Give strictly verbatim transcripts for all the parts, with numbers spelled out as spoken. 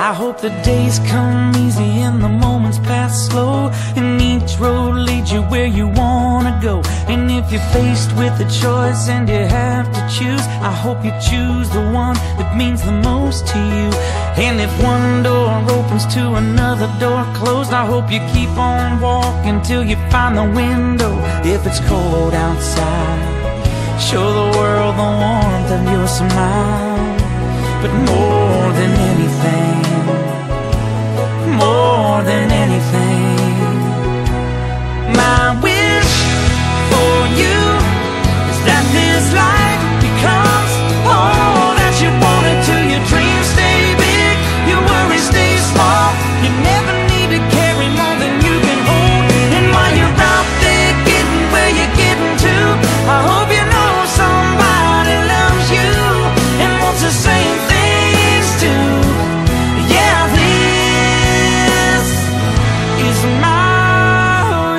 I hope the days come easy and the moments pass slow, and each road leads you where you wanna go. And if you're faced with a choice and you have to choose, I hope you choose the one that means the most to you. And if one door opens to another door closed, I hope you keep on walking till you find the window. If it's cold outside, show the world the warmth of your smile. But more than anything, more than anything, my wish for you is that this life becomes all that you wanted to. Your dreams stay big, your worries stay small. You never need to carry more than you can hold. And while you're out there getting where you're getting to, I hope you know somebody loves you and wants the same things too. Yeah, this is my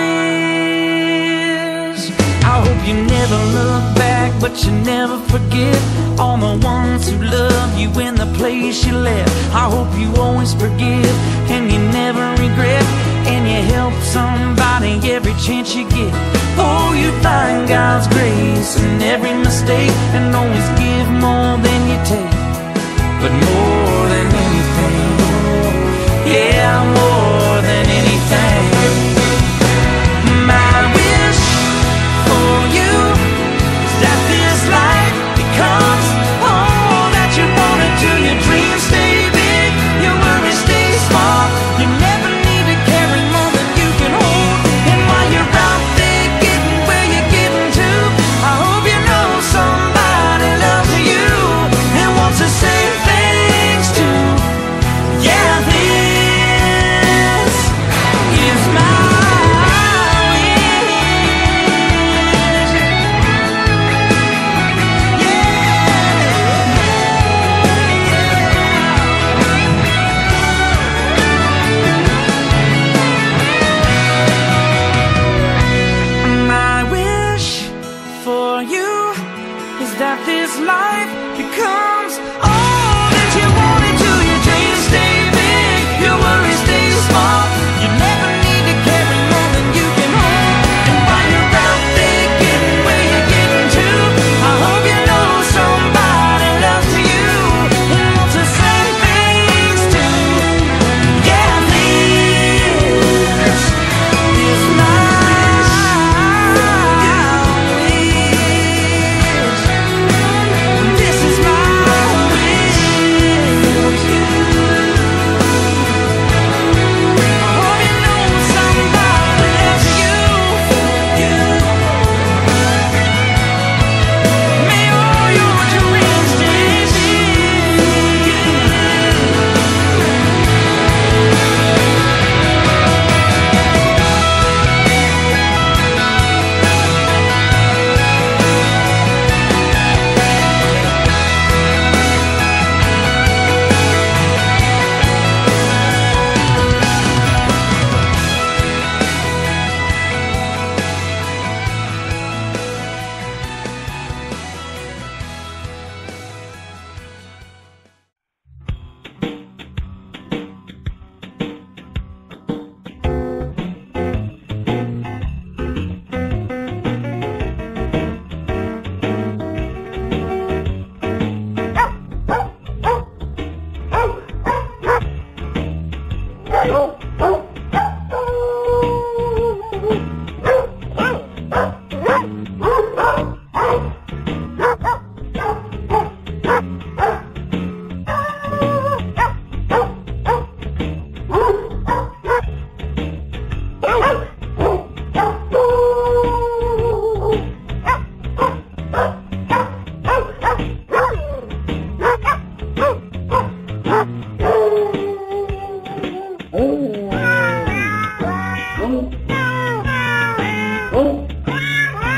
wish. I hope you never look back, but you never forget all the ones who love you in the place you left. I hope you always forgive and you never regret, and you help somebody every chance you get. Oh, you find God's grace in every mistake, and always give more than you take. But more than anything, yeah, more than anything, my wish for you is that this life becomes all that you wanted to. Your dreams stay big, your worries stay small. You never need to carry more than you can hold. And while you're out there getting where you're getting to, I hope you know somebody loves you and wants the same things too. Yeah, this is my wish. My wish for you is that this life becomes all that you wanted to. Your dreams stay big, your worries stay small. You never need to carry more than you can hold. And while you're out there getting where you're getting to, I hope you know somebody loves you and wants the same things too. Yeah, this is my wish. This is my wish. I hope you know somebody loves you. May all your dreams stay big.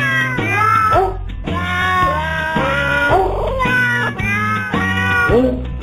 Oh.